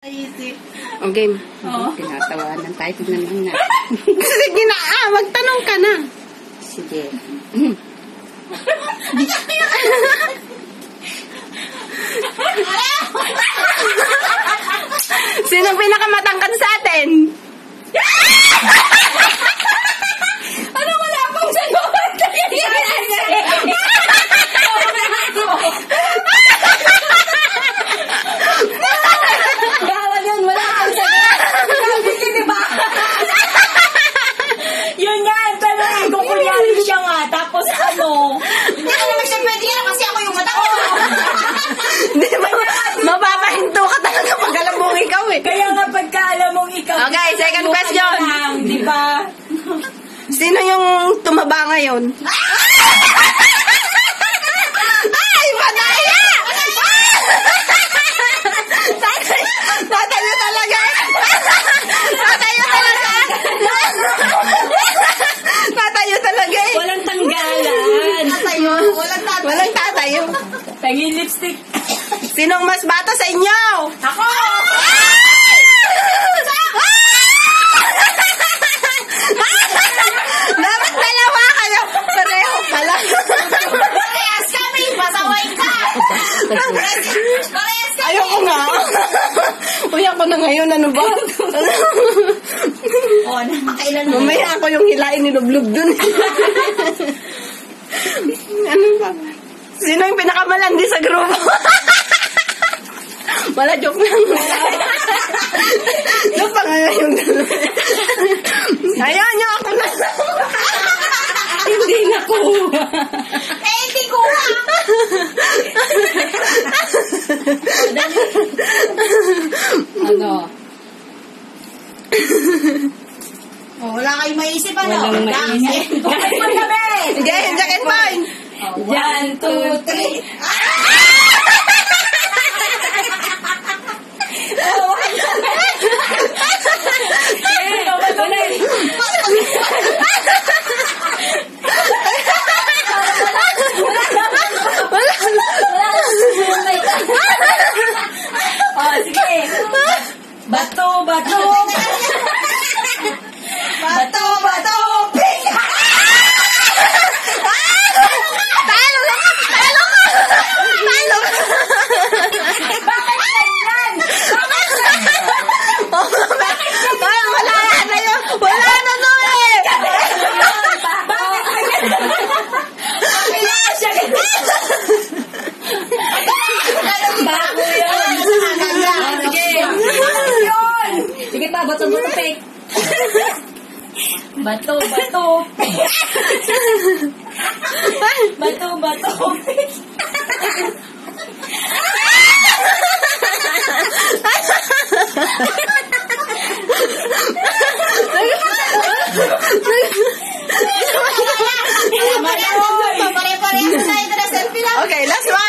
Okay. Tinatawanan tayo. Tignan lang na. Sige na. Magtanong ka na. Sige. Sinong pinakamatangkad sa atin? Ano wala pang sagot? Bawal yun, wala pang sagot. Sabi diba? Yun yan, pero kung kunyari siya nga, tapos ano? Hindi ka naman siya pwede yan kasi ako yung mata ko. Hindi ba? Mapapahinto ka talaga pag alam mong ikaw eh. Kaya nga pagka alam mong ikaw. Okay, second question. Diba? Sino yung tumaba ngayon? Ay, madaya! Tatayo talaga! Tatayo talaga! Tatayo talaga eh! Walang tanggalan. Tatayo. Walang tatayo. Tangin lipstick. Sinong mas bata sa inyo? Ako! Dapat dalawa kayo. Pareho pala. Parehas kami. Pasaway ka. Parehas kami. Ayoko nga. Uy, ako na ngayon. Ano ba? O, nakakailan na. Mamaya ako yung hilain ni Lublub dun. Ano ba? Sino yung pinakamalandi sa grupo? Wala, joke lang. Joke pa nga yung dalawa. Ayaw nyo ako na. Hindi na ko. Hindi ko ha. Ano? Wala kayong maisip ano? Walang maisip. Sige, second point. 1, 2, 3. Oh, sige. Bato, bato. Bato, bato, ping! Talo ka! Talo ka! Talo ka! Bakit ganyan? Ay, wala na yun! Wala na to eh! Bago yun. Sige. Sige pa, bato, bato, fake. Bato, bato, fake. Bato, bato, fake. Pare-parehas tayo na selfie lang. Okay, last one.